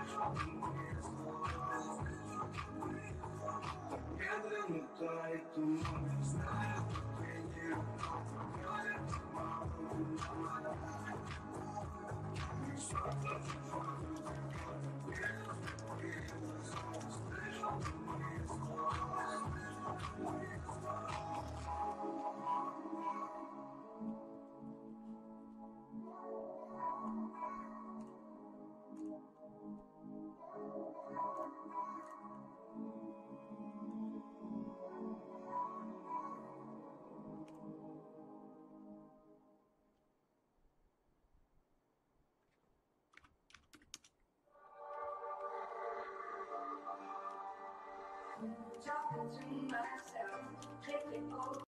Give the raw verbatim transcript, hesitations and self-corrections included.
Медленно тает туман, знаю, ты не Talking to myself, taking over.